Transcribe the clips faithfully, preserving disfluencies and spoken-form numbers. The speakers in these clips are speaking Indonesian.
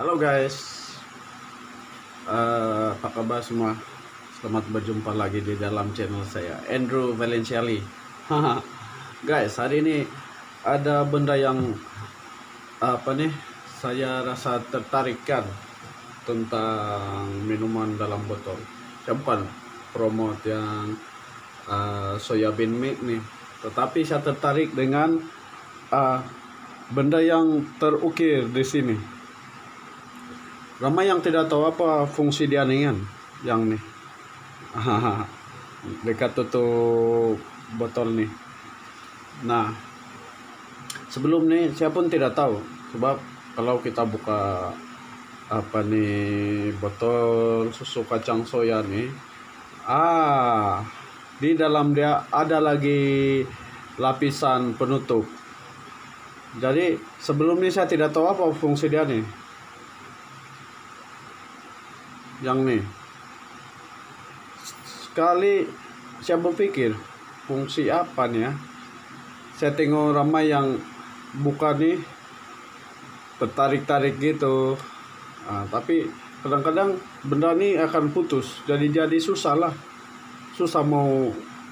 Halo guys, uh, apa kabar semua? Selamat berjumpa lagi di dalam channel saya, Andrew Valenciali. Guys, hari ini ada benda yang apa nih? Saya rasa tertarikkan tentang minuman dalam botol. Cepat promote yang uh, soya bean milk nih. Tetapi saya tertarik dengan uh, benda yang terukir di sini. Ramai yang tidak tahu apa fungsi dia nih kan, yang nih. Dekat tutup botol nih. Nah, sebelum nih saya pun tidak tahu, sebab kalau kita buka apa nih botol susu kacang soya nih, ah di dalam dia ada lagi lapisan penutup. Jadi sebelum ini saya tidak tahu apa fungsi dia nih. Yang nih, sekali saya berpikir fungsi apa nih ya, saya tengok ramai yang buka nih tertarik-tarik gitu, nah, tapi kadang-kadang benda ini akan putus, jadi jadi susah lah, susah mau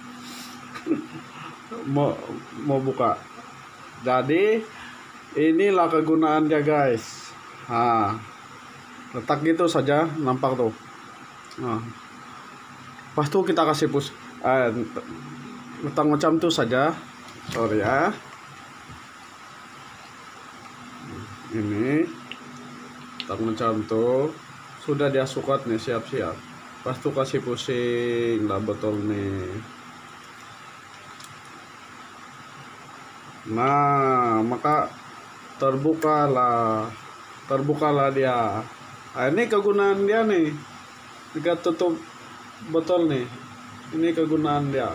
mau mau buka. Jadi inilah kegunaannya guys. Nah, letak gitu saja, nampak tuh. Nah, pas tuh kita kasih pus eh, letak macam tuh saja, sorry ya. Ini letak macam tuh, sudah dia sukat nih, siap-siap. Pas tuh kasih pusing lah botol nih. Nah, maka terbukalah, terbukalah dia. Nah, ini kegunaan dia nih, dekat tutup botol nih. Ini kegunaan dia,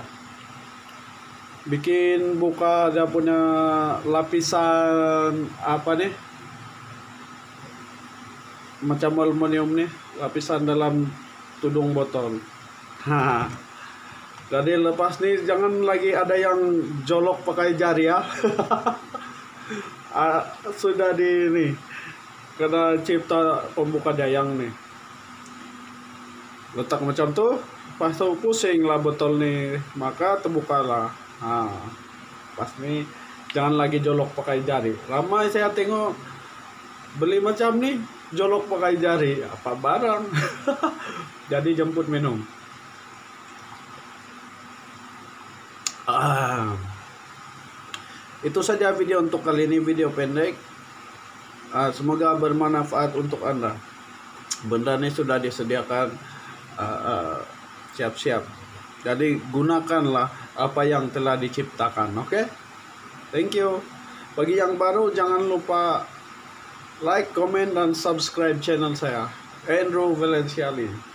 bikin buka dia punya lapisan apa nih, macam aluminium nih, lapisan dalam tudung botol. Ha, jadi lepas nih jangan lagi ada yang jolok pakai jari ya. Ah, sudah di ini, karena cipta pembuka dayang nih, letak macam tuh, pas tuh pusing lah botol nih, maka terbukalah. Nah, pas nih jangan lagi jolok pakai jari. Ramai saya tengok beli macam nih jolok pakai jari, apa barang. Jadi jemput minum. Ah, itu saja video untuk kali ini, video pendek. Uh, semoga bermanfaat untuk Anda. Benda ini sudah disediakan siap-siap. Uh, uh, Jadi gunakanlah apa yang telah diciptakan. Oke? Okay? Thank you. Bagi yang baru jangan lupa like, comment, dan subscribe channel saya, Andrew Valenciali.